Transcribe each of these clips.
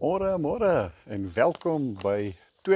Môre en welkom by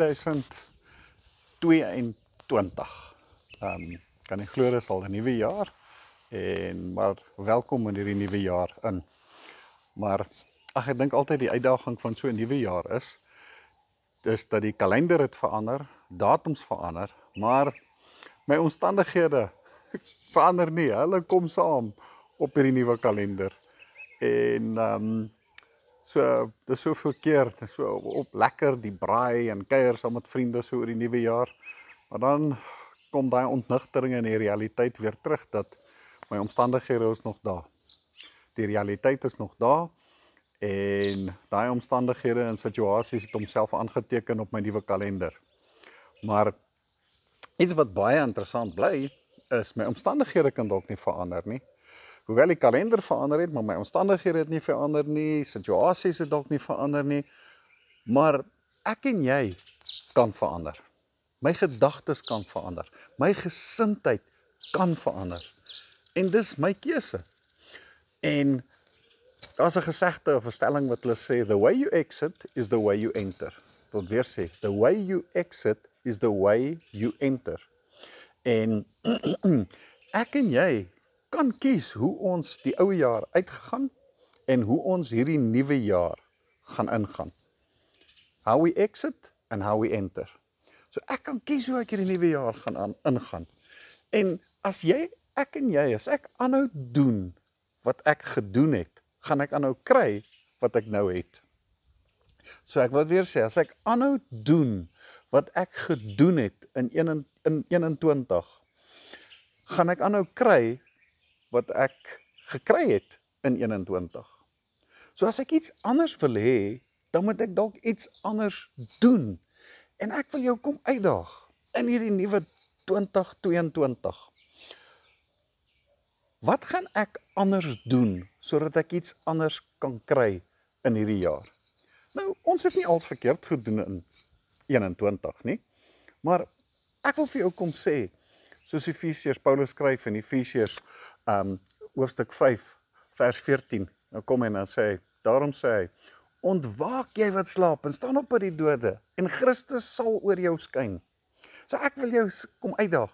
2022. Kan ek glo dis al 'n nuwe jaar maar welkom in hierdie nuwe jaar in. Maar ek dink altyd die uitdaging van so 'n nuwe jaar is dat die kalender het verander, datums verander, maar my omstandighede verander nie. Hulle kom saam op hierdie nuwe kalender. En so, dis soveel keer, so op lekker die braai en kuier saam met vriende so oor die nuwe jaar. Maar dan kom daai ontnigtering in die realiteit weer terug dat my omstandighede is nog daar. Die realiteit is nog daar en daai omstandighede en situasies het homself aangeteken op my nuwe kalender. Maar iets wat baie interessant bly is my omstandighede kan dalk nie verander nie. Hoewel die kalender verander het, maar my omstandighede het nie verander nie, situasies het dalk nie verander nie, maar ek en jy kan verander. My gedagtes kan verander. My gesindheid kan verander. En dis my keuse. En daar's 'n gesegde of 'n stelling wat hulle sê, the way you exit is the way you enter. Ek wil weer sê, the way you exit is the way you enter. En ek en jy kan kies hoe ons die ou jaar uitgegaan en hoe ons hierdie nuwe jaar gaan ingaan. How we exit and how we enter. So ek kan kies hoe ek hierdie nuwe jaar gaan ingaan. En as ek aanhou doen wat ek gedoen het, gaan ek aanhou kry wat ek nou het. So ek wil weer sê, as ek aanhou doen wat ek gedoen het in 21, gaan ek aanhou kry wat ek gekry het in 21. So as ek iets anders wil hê, dan moet ek dalk iets anders doen. En ek wil jou kom uitdaag in hierdie nuwe 2022. Wat gaan ek anders doen sodat ek iets anders kan kry in hierdie jaar? Nou, ons het nie alles verkeerd gedoen in 21 nie, maar ek wil vir jou kom sê, soos Efesiërs, Paulus skryf in Efesiërs hoofstuk 5 vers 14, nou kom en dan sê hy, daarom sê hy, ontwaak jy wat slaap en staan op uit die dode en Christus sal oor jou skyn. So ek wil jou kom uitdaag,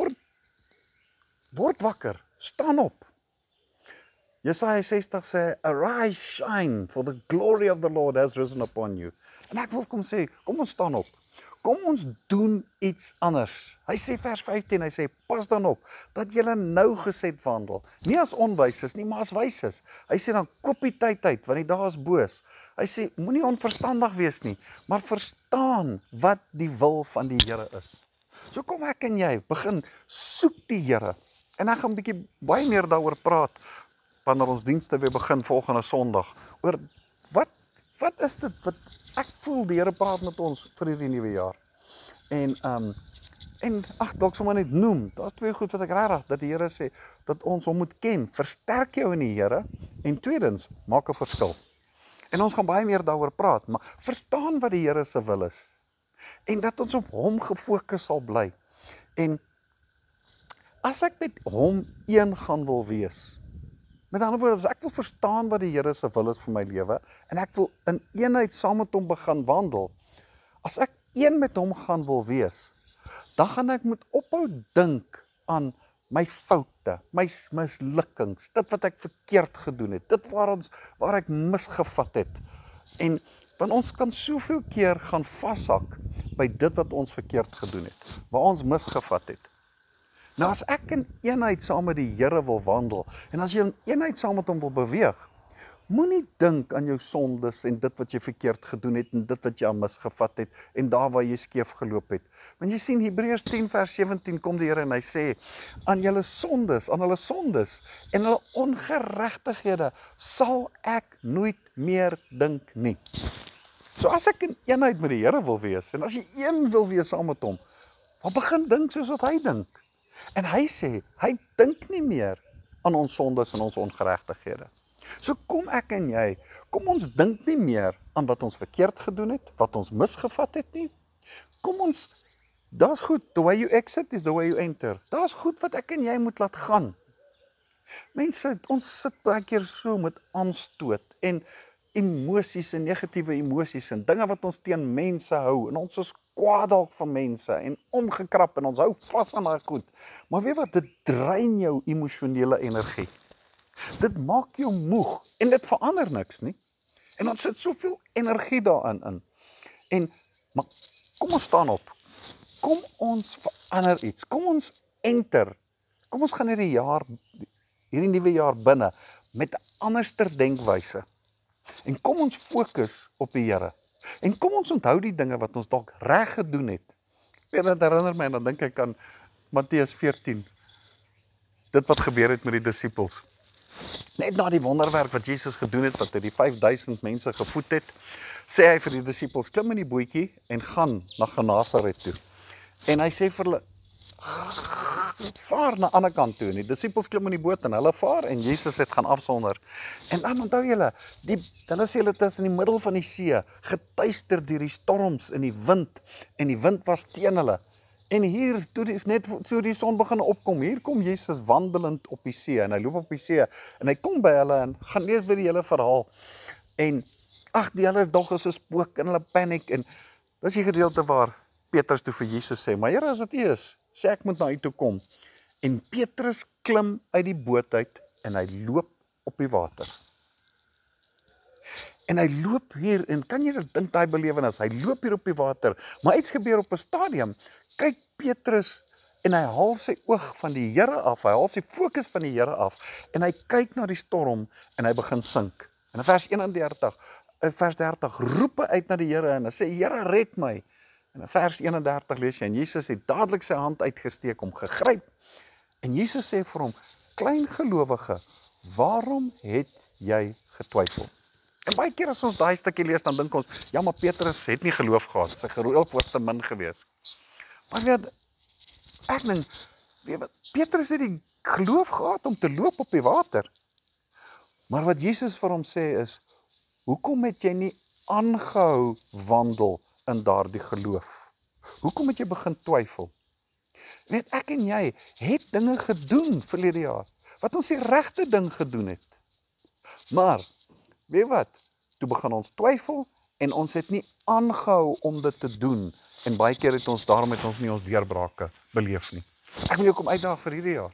word wakker, staan op. Jesaja 60 sê, arise, shine, for the glory of the Lord has risen upon you. En ek wil kom sê, kom ons staan op. Kom ons doen iets anders. Hy sê vers 15, hy sê, pas dan op, dat julle nou geset wandel. Nie as onwyses nie, maar as wyses. Hy sê dan, koop die tyd uit, want die dae is boos. Hy sê, moenie onverstandig wees nie, maar verstaan wat die wil van die Here is. So kom ek en jy, begin soek die Here. En ek gaan 'n bietjie baie meer daaroor praat, wanneer ons dienste weer begin volgende Sondag, oor wat is dit wat ek voel die Here praat met ons vir hierdie nuwe jaar. En dalk sommer net noem, daar's twee goed wat ek regtig, dat die Here sê, dat ons hom moet ken, versterk jou in die Here, en tweedens, maak 'n verskil. En ons gaan baie meer daaroor praat, maar verstaan wat die Here se wil is, en dat ons op hom gefokus sal bly. En as ek met hom een gaan wil wees, met ander woorde, as ek wil verstaan wat die Here se wil is vir my lewe, en ek wil in eenheid saam met hom begin wandel, as ek een met hom gaan wil wees, dan gaan ek moet ophou dink aan my foute, my mislukkings, dit wat ek verkeerd gedoen het, dit waar ek misgevat het. En want ons kan soveel keer gaan vashak by dit wat ons verkeerd gedoen het, waar ons misgevat het. Nou as ek in eenheid saam met die Here wil wandel, en as jy in eenheid saam met hom wil beweeg, moenie dink aan jou sondes en dit wat jy verkeerd gedoen het, en dit wat jy al misgevat het, en daar waar jy skeef geloop het. Want jy sien, Hebreërs 10 vers 17 kom die Here en hy sê, aan hulle sondes, en hulle ongeregtighede, sal ek nooit meer dink nie. So as ek in eenheid met die Here wil wees, en as jy een wil wees saam met hom, dan begin dink soos wat hy dink. En hy sê, hy dink nie meer aan ons sondes en ons ongeregtighede. So kom ek en jy, kom ons dink nie meer aan wat ons verkeerd gedoen het, wat ons misgevat het nie. Kom ons, daar's goed, the way you exit is the way you enter. Daar's goed wat ek en jy moet laat gaan. Mense, ons sit baie keer so met aanstoot en emosies en negatiewe emosies en dinge wat ons teen mense hou en ons is kwaad dalk van mense en omgekrap en ons hou vas aan daai goed. Maar weet wat, dit drein jou emosionele energie. Dit maak jou moeg en dit verander niks nie. En ons sit soveel energie daarin in. En maar kom ons staan op. Kom ons verander iets. Kom ons enter. Kom ons gaan hierdie nuwe jaar binne met 'n anderster denkwyse. En kom ons fokus op die Here. En kom ons onthou die dinge wat ons dalk reg gedoen het. Dit herinner my en dan dink ek aan Matteus 14. Dit wat gebeur het met die disippels. Net na die wonderwerk wat Jesus gedoen het, wat hy die 5000 mense gevoed het, sê hy vir die disippels, klim in die bootjie en gaan na Genasaret toe. En hy sê vir hulle, vaar na ander kant toe. En die disippels klim in die boot en hulle vaar en Jesus het gaan afsonder. En dan onthou julle, hulle sê hulle is in die middel van die see, getuister deur die storms en die wind was teen hulle. En hier, net so die son begin opkom, hier kom Jesus wandelend op die see, en hy loop op die see, en hy kom by hulle, en gaan lees weer die hele verhaal, en, die hulle is dog as 'n spook, en hulle paniek, en, dis die gedeelte waar Petrus toe vir Jesus sê, maar Here, as dit is, sê ek moet na u toe kom, en Petrus klim uit die boot uit, en hy loop op die water. En hy loop hier, en kan jy dit dink, die belewenis, hy loop hier op die water, maar iets gebeur op 'n stadium, kyk Petrus, en hy haal sy oog van die Here af, hy haal sy fokus van die Here af, en hy kyk na die storm, en hy begin sink. En in vers 30, roep hy uit na die Here, en hy sê, Here, red my. En in vers 31 lees jy, en Jesus het dadelik sy hand uitgesteek, om gegryp, en Jesus sê vir hom, klein gelowige, waarom het jy getwyfel? En baie keer as ons daai stukkie lees, dan dink ons, ja, maar Petrus het nie geloof gehad, sy geloof was te min gewees. Maar weet, ek dink, Petrus het die geloof gehad om te loop op die water. Maar wat Jesus vir hom sê is, hoekom het jy nie aangehou wandel in daardie geloof? Hoekom het jy begin twyfel? Weet, ek en jy het dinge gedoen verlede jaar, wat ons die regte ding gedoen het. Maar, weet wat, toe begin ons twyfel, en ons het nie aangehou om dit te doen, en baie keer daarom het ons nie ons deurbrake beleef nie. Ek wil jou kom uitdaag vir hierdie jaar.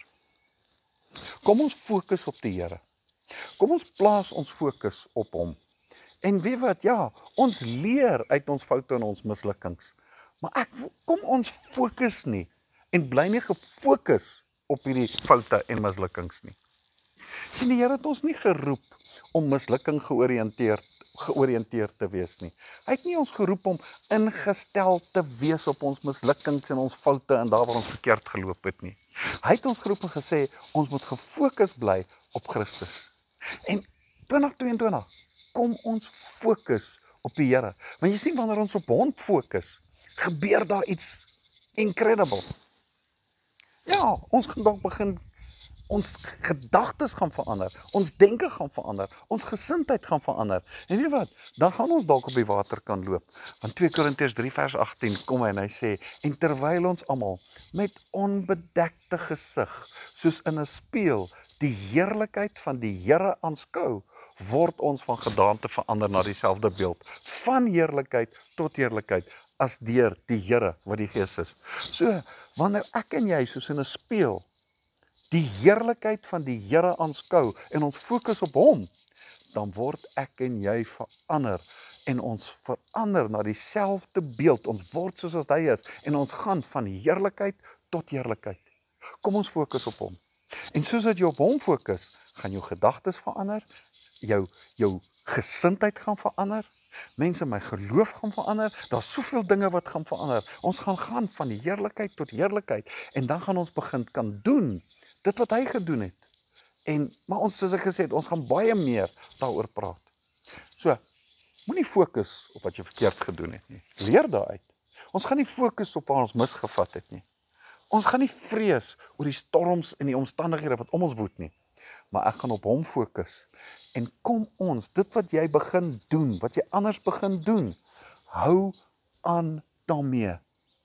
Kom ons fokus op die Here. Kom ons plaas ons fokus op hom. En weet wat, ja, ons leer uit ons foute en ons mislukkings. Maar kom ons fokus nie, en bly nie gefokus op hierdie foute en mislukkings nie. Sien, die Here het ons nie geroep om mislukking georiënteerd te wees nie. Hy het nie ons geroep om ingestel te wees op ons mislukkings en ons foute en daar waar ons verkeerd geloop het nie. Hy het ons geroep en gesê, ons moet gefokus bly op Christus. En 2022, kom ons fokus op die Here. Want jy sien, wanneer ons op hom fokus, gebeur daar iets incredible. Ja, ons gaan dalk begin, ons gedagtes gaan verander, ons denke gaan verander, ons gesindheid gaan verander. En weet wat, dan gaan ons dalk op die water kan loop. Want 2 Korintiërs 3 vers 18 kom hy en hy sê, en terwyl ons almal met onbedekte gesig, soos in 'n spieël, die heerlikheid van die Here aanskou, word ons van gedaante verander na dieselfde beeld, van heerlikheid tot heerlikheid, as deur die Here wat die Gees is. So, wanneer ek en jy soos in 'n spieël die heerlikheid van die Here aanskou en ons fokus op hom, dan word ek en jy verander en ons verander na dieselfde beeld. Ons word soos as hy is en ons gaan van heerlikheid tot heerlikheid. Kom ons fokus op hom. En soos dat jy op hom fokus, gaan jou gedagtes verander, jou gesindheid gaan verander, mense, my geloof gaan verander, daar's soveel dinge wat gaan verander. Ons gaan van die heerlikheid tot heerlikheid en dan gaan ons begin kan doen dit wat hy gedoen het. Maar ons, soos ek gesê het, ons gaan baie meer daaroor praat. So, moenie fokus op wat jy verkeerd gedoen het nie. Leer daaruit. Ons gaan nie fokus op waar ons misgevat het nie. Ons gaan nie vrees oor die storms en die omstandighede wat om ons woed nie. Maar ek gaan op hom fokus. En kom ons, dit wat jy begin doen, wat jy anders begin doen, hou aan daarmee.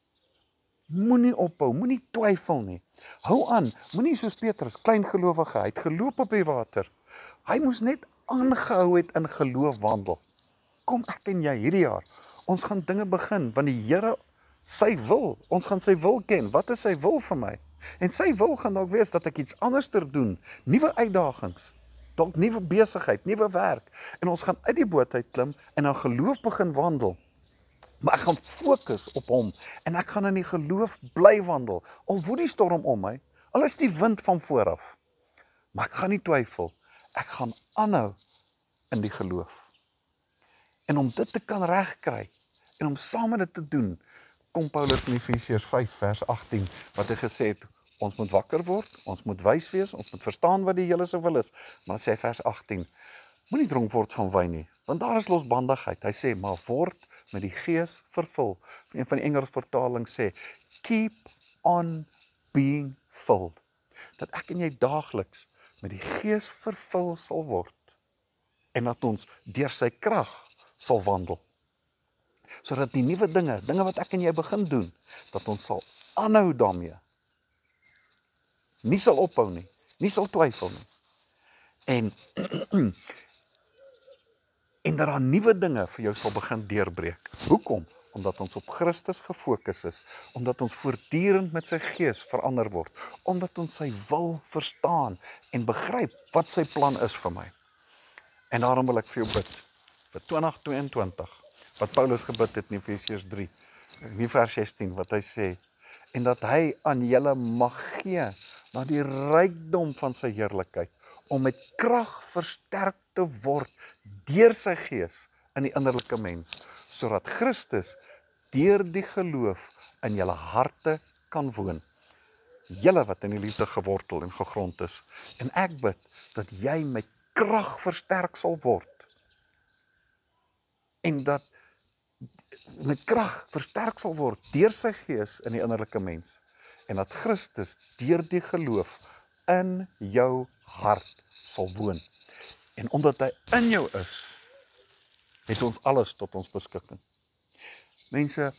Moenie ophou, moenie twyfel nie. Hou aan, moenie soos Petrus, klein gelowige, hy het geloop op die water. Hy moes net aangehou het in geloof wandel. Kom ek en jy hierdie jaar, ons gaan dinge begin, want die Here, sy wil, ons gaan sy wil ken. Wat is sy wil vir my? En sy wil gaan dalk wees dat ek iets anders doen, nuwe uitdagings, dalk nuwe besigheid, nuwe werk, en ons gaan uit die boot uit klim en in geloof begin wandel. Maar ek gaan fokus op hom, en ek gaan in die geloof bly wandel, al woed die storm om my, al is die wind van vooraf, maar ek gaan nie twyfel, ek gaan aanhou in die geloof. En om dit te kan regkry, en om saam met dit te doen, kom Paulus in Efesiërs 5 vers 18, wat hy gesê het, ons moet wakker word, ons moet wys wees, ons moet verstaan wat die Here se wil is, maar hy sê vers 18, moenie dronk word van wyn nie, want daar is losbandigheid. Hy sê, maar word met die Gees vervul. Een van die Engelse vertalings sê, keep on being filled. Dat ek en jy daagliks met die Gees vervul sal word, en dat ons deur sy krag sal wandel. Sodat die nuwe dinge wat ek en jy begin doen, dat ons sal aanhou daarmee. Nie sal ophou nie, nie sal twyfel nie. En en dat daar nuwe dinge vir jou sal begin deurbreek. Hoekom? Omdat ons op Christus gefokus is, omdat ons voortdurend met sy Gees verander word, omdat ons sy wil verstaan en begryp wat sy plan is vir my. En daarom wil ek vir jou bid, vir 2022, wat Paulus gebid het in Efesiërs 3, vers 16, wat hy sê, en dat hy aan julle mag gee, na die rykdom van sy heerlikheid, om met krag versterk te word, deur sy Gees in die innerlike mens, sodat Christus deur die geloof in julle harte kan woon. Julle wat in die liefde gewortel en gegrond is. En ek bid dat jy met krag versterk sal word. En dat met krag versterk sal word deur sy Gees in die innerlike mens. En dat Christus deur die geloof in jou hart sal woon. En omdat hy in jou is, het ons alles tot ons beskikking. Mense,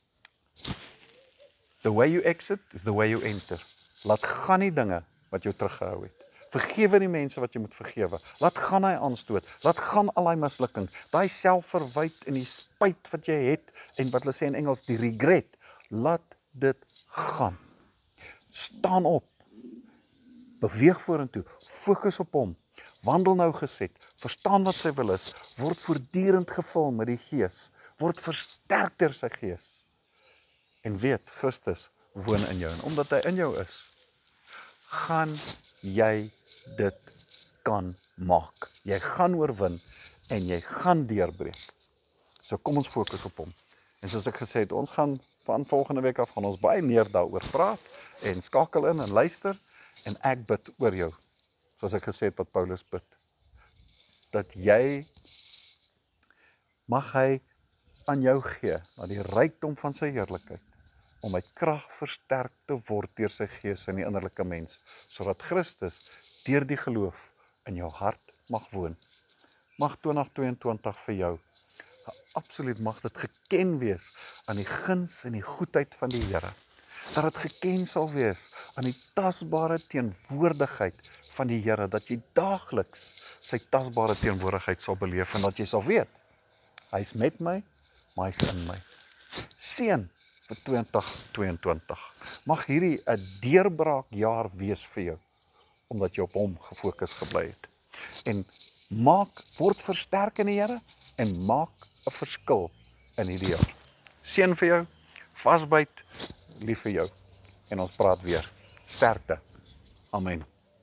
the way you exit is the way you enter. Laat gaan die dinge wat jou teruggehou het. Vergewe die mense wat jy moet vergewe. Laat gaan hy aanstoot. Laat gaan al die mislukking. Daai selfverwyd en die spyt wat jy het, en wat hulle sê in Engels, die regret. Laat dit gaan. Staan op. Beweeg vorentoe. Fokus op hom. Wandel nou geset. Verstaan wat sy wil is. Word voortdurend gevul met die Gees. Word versterk deur sy Gees. En weet, Christus woon in jou. En omdat hy in jou is, gaan jy dit kan maak. Jy gaan oorwin en jy gaan deurbreek. So kom ons fokus op hom. En soos ek gesê het, ons gaan van volgende week af gaan ons baie meer daaroor praat en skakel in en luister en ek bid oor jou. Soos ek gesê het wat Paulus bid. Dat jy mag hy aan jou gee, na die rykdom van sy heerlikheid, om met krag versterk te word deur sy Gees in die innerlike mens, sodat Christus deur die geloof in jou hart mag woon. Mag 2022 vir jou, absoluut mag dit geken wees aan die guns en die goedheid van die Here. Dat dit geken sal wees aan die tasbare teenwoordigheid van die Here, dat jy daagliks sy tasbare teenwoordigheid sal beleef en dat jy sal weet, hy is met my, maar hy is in my. Seën vir 2022. Mag hierdie 'n deurbraakjaar wees vir jou, omdat jy op hom gefokus gebly het. En word versterk in die Here en maak 'n verskil in hierdie jaar. Seën vir jou, vasbyt, lief vir jou. En ons praat weer. Sterkte. Amen.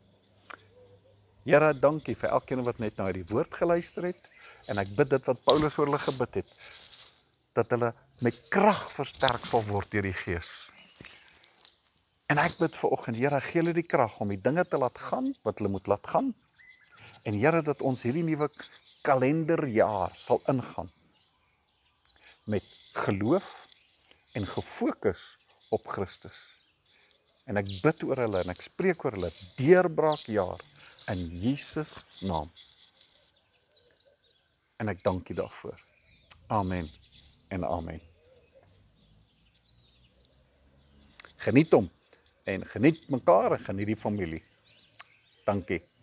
Here, dankie vir elkeen wat net na die woord geluister het. En ek bid dit wat Paulus oor hulle gebid het, dat hulle met krag versterk sal word deur die Gees. En ek bid vanoggend, Here, gee hulle die krag om die dinge te laat gaan, wat hulle moet laat gaan. En Here, dat ons hierdie nuwe kalenderjaar sal ingaan met geloof en gefokus op Christus. En ek bid oor hulle en ek spreek oor hulle deurbraakjaar in Jesus naam. En ek dank U daarvoor. Amen en amen. Geniet hom en geniet mekaar en geniet die familie. Dankie.